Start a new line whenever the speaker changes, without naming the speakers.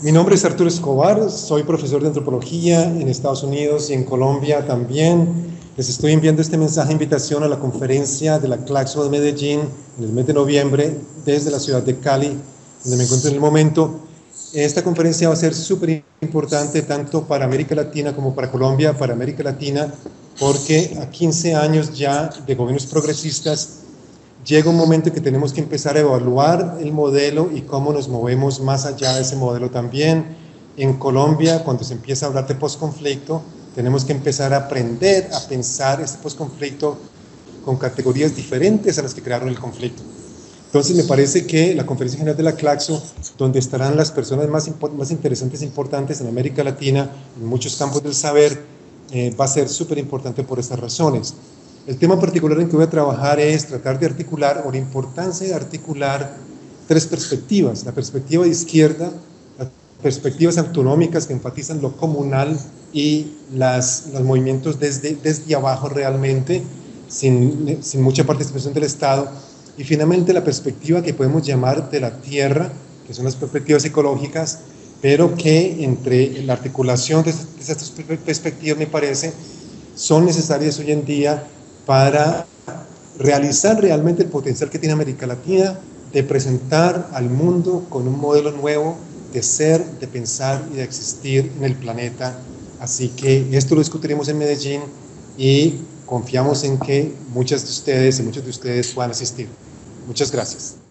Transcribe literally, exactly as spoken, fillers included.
Mi nombre es Arturo Escobar, soy profesor de antropología en Estados Unidos y en Colombia también. Les estoy enviando este mensaje de invitación a la conferencia de la Claxo de Medellín en el mes de noviembre desde la ciudad de Cali, donde me encuentro en el momento. Esta conferencia va a ser súper importante tanto para América Latina como para Colombia. Para América Latina, porque a quince años ya de gobiernos progresistas, llega un momento en que tenemos que empezar a evaluar el modelo y cómo nos movemos más allá de ese modelo también. En Colombia, cuando se empieza a hablar de posconflicto, tenemos que empezar a aprender a pensar este posconflicto con categorías diferentes a las que crearon el conflicto. Entonces me parece que la Conferencia General de la Claxo, donde estarán las personas más, más interesantes e importantes en América Latina, en muchos campos del saber, eh, va a ser súper importante por estas razones. El tema particular en que voy a trabajar es tratar de articular, o la importancia de articular tres perspectivas. La perspectiva de izquierda, las perspectivas autonómicas que enfatizan lo comunal y las, los movimientos desde, desde abajo realmente, sin, sin mucha participación del Estado. Y finalmente la perspectiva que podemos llamar de la tierra, que son las perspectivas ecológicas, pero que entre la articulación de estas perspectivas, me parece, son necesarias hoy en día para realizar realmente el potencial que tiene América Latina de presentar al mundo con un modelo nuevo de ser, de pensar y de existir en el planeta. Así que esto lo discutiremos en Medellín y confiamos en que muchas de ustedes y muchos de ustedes puedan asistir. Muchas gracias.